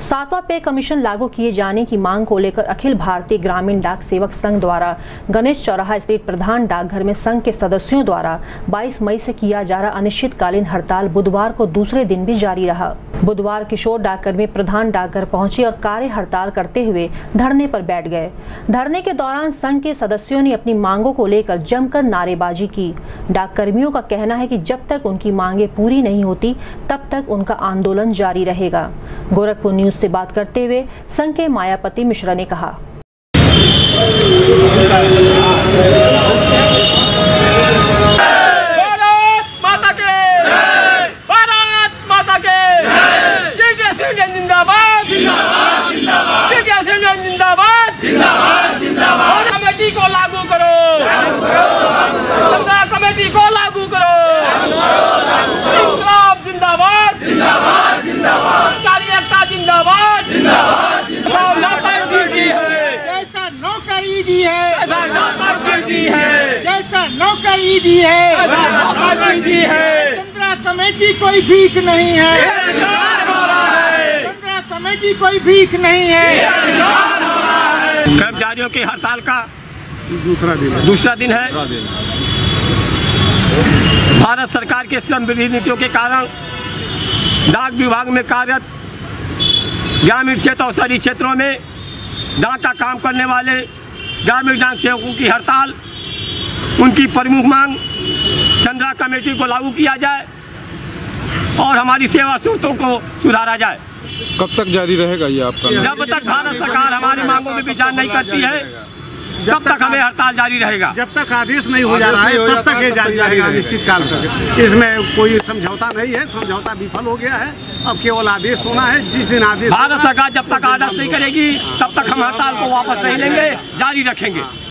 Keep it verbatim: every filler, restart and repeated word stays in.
सातवां पे कमीशन लागू किए जाने की मांग को लेकर अखिल भारतीय ग्रामीण डाक सेवक संघ द्वारा गणेश चौराहा स्थित प्रधान डाकघर में संघ के सदस्यों द्वारा बाईस मई से किया जा रहा अनिश्चितकालीन हड़ताल बुधवार को दूसरे दिन भी जारी रहा। बुधवार किशोर डाककर्मी प्रधान डाकघर पहुंचे और कार्य हड़ताल करते हुए धरने पर बैठ गए। धरने के दौरान संघ के सदस्यों ने अपनी मांगों को लेकर जमकर नारेबाजी की। डाककर्मियों का कहना है कि जब तक उनकी मांगें पूरी नहीं होती तब तक उनका आंदोलन जारी रहेगा। गोरखपुर न्यूज से बात करते हुए संघ के मायापति मिश्रा ने कहा, कमेटी को लागू करो, चंद्रा कमेटी को लागू करो, इंकलाब जिंदाबाद, जिंदाबाद, जिंदाबाद, कार्य एकता जिंदाबाद, जिंदाबाद, नौकरी है, जैसा नौकरी दी है, ऐसा नौकरी दी है, जैसा नौकरी दी है, ऐसा नौकरी दी है। चंद्रा कमेटी कोई भीख नहीं है, चंद्रा कमेटी कोई भीख नहीं है। कर्मचारियों की हड़ताल का दूसरा दिन है दूसरा दिन है भारत सरकार के श्रम विरोधी नीतियों के कारण डाक विभाग में कार्यरत ग्रामीण क्षेत्र और शहरी क्षेत्रों में डाक का काम करने वाले ग्रामीण डाक सेवकों की हड़ताल, उनकी प्रमुख मांग चंद्रा कमेटी को लागू किया जाए और हमारी सेवा सूत्रों को सुधारा जाए। कब तक जारी रहेगा ये आपका? जब तक भारत सरकार हमारी मांगों में विचार नहीं करती है तब तक हमें हड़ताल जारी रहेगा। जब तक आदेश नहीं हो जा रहा है तब तक ये जारी रहेगा निश्चित काल तक। इसमें कोई समझौता नहीं है, समझौता विफल हो गया है। अब केवल आदेश होना है। जिस दिन आदेश भारत सरकार जब तक आदेश नहीं करेगी तब तक हम हड़ताल को वापस नहीं लेंगे, जारी रखेंगे।